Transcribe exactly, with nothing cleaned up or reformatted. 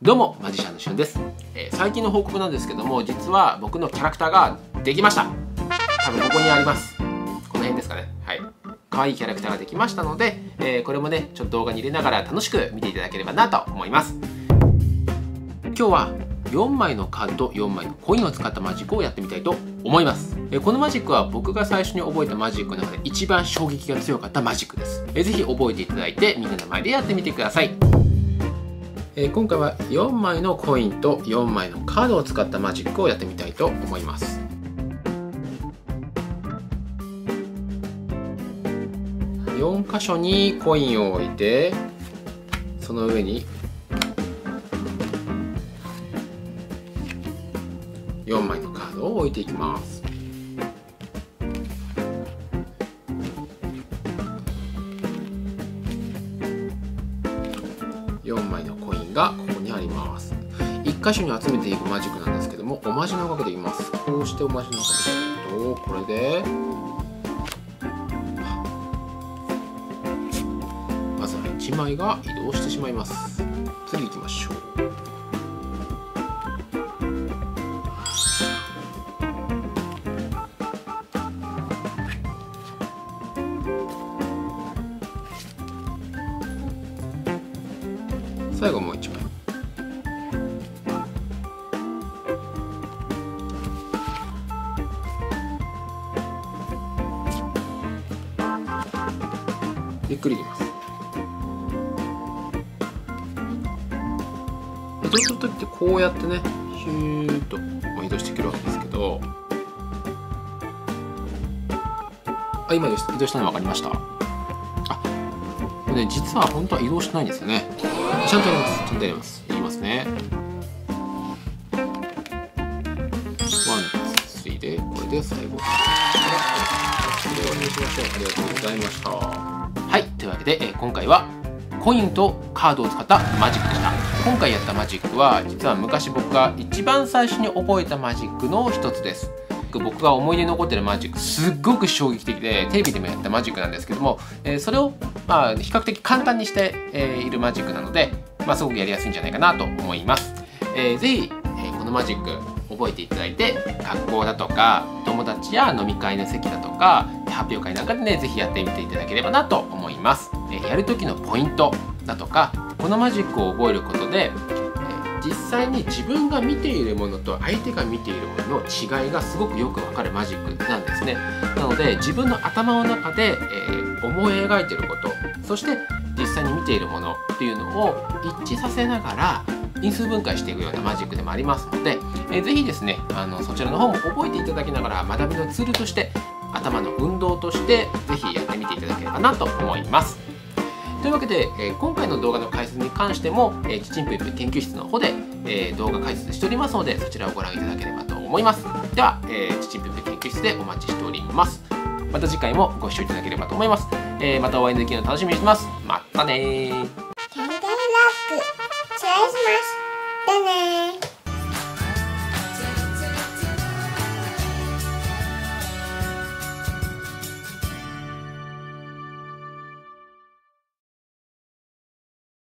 どうもマジシャンのしゅんです、えー、最近の報告なんですけども、実は僕のキャラクターができました。多分ここにあります。この辺ですかね。はい、可愛いキャラクターができましたので、えー、これもねちょっと動画に入れながら楽しく見ていただければなと思います。今日はよんまいのカードとよんまいのコインを使ったマジックをやってみたいと思います。えー、このマジックは僕が最初に覚えたマジックの中で一番衝撃が強かったマジックです。えー、ぜひ覚えていただいてみんなの前でやってみてください。えー、今回はよんまいのコインとよんまいのカードを使ったマジックをやってみたいと思います。よん箇所にコインを置いて、その上によんまいのカードを置いていきます。よんまいのコインがここにあります。いっ箇所に集めていくマジックなんですけども、おまじないをかけていきます。こうしておまじないをかけていくと、これでまずはいちまいが移動してしまいます。次行きましょう。最後もういちまい。ゆっくりいきます。移動するときってこうやってねヒューッと移動していけるわけですけど、あ、今移動したの分かりました。あ、これね実は本当は移動してないんですよね。ちゃんとやります。ちゃんとやります。言いますね。ワン、ツー、スリーで、これで最後。これで終わりにしましょう。ありがとうございました。はい、というわけで、えー、今回はコインとカードを使ったマジックでした。今回やったマジックは、実は昔僕が一番最初に覚えたマジックの一つです。僕が思い出に残ってるマジック、すっごく衝撃的でテレビでもやったマジックなんですけども、えー、それをまあ比較的簡単にして、えー、いるマジックなので、まあ、すごくやりやすいんじゃないかなと思います。えー、ぜひ、えー、このマジック覚えていただいて、学校だとか友達や飲み会の席だとか発表会なんかでね、ぜひやってみていただければなと思います。えー、やる時のポイントだとか、このマジックを覚えることで実際に自分が見ているものと相手が見ているものの違いがすごくよくわかるマジックなんですね。なので自分の頭の中で、えー、思い描いていること、そして実際に見ているものっていうのを一致させながら因数分解していくようなマジックでもありますので、えー、ぜひですねあのそちらの方も覚えていただきながら学びのツールとして頭の運動としてぜひやってみていただければなと思います。というわけで、えー、今回の動画の解説に関しても、えー、ちちんぷいぷい研究室の方で、えー、動画解説しておりますので、そちらをご覧いただければと思います。では、えー、ちちんぷいぷい研究室でお待ちしております。また次回もご視聴いただければと思います。えー、またお会いできるのを楽しみにしてます。またねー。